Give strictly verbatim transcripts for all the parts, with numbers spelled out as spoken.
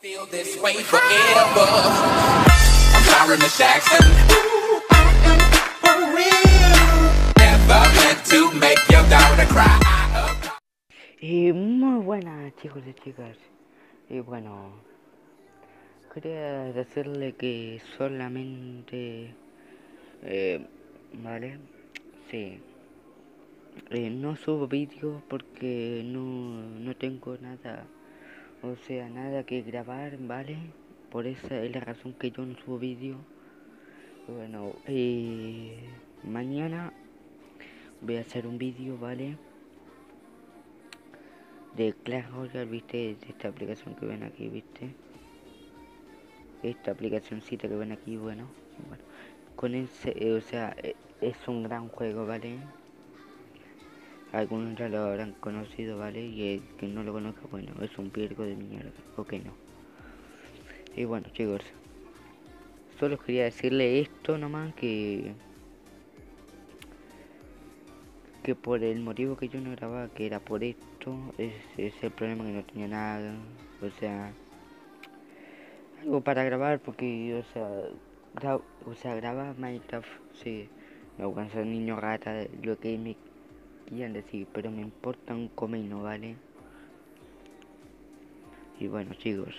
Feel this way forever. I'm sorry, Miss Jackson. Ooh, I am for real. Never meant to make your daughter cry. Y muy buenas chicos y chicas. Y bueno, quería decirle que solamente, eh, vale, sí, eh, no subo vídeos porque no, no tengo nada, o sea, nada que grabar, vale. Por esa es la razón que yo no subo vídeo. Bueno, eh, mañana voy a hacer un vídeo, vale, de Clash Royale, viste, de esta aplicación que ven aquí, viste, esta aplicacioncita que ven aquí, bueno, bueno, con ese, eh, o sea, eh, es un gran juego, vale. Algunos ya lo habrán conocido, vale, y el que no lo conozca, bueno, es un pirco de mierda, ok, no. Y bueno, chicos, solo quería decirle esto nomás, que que por el motivo que yo no grababa, que era por esto, es, es el problema, que no tenía nada, o sea, algo para grabar, porque, o sea, gra o sea, grababa Minecraft, sí, no, cuando soy niño rata, lo que me quieran decir, pero me importa un comino, ¿vale? Y bueno, chicos,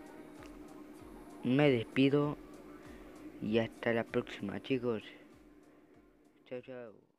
me despido y hasta la próxima, chicos. Chao, chao.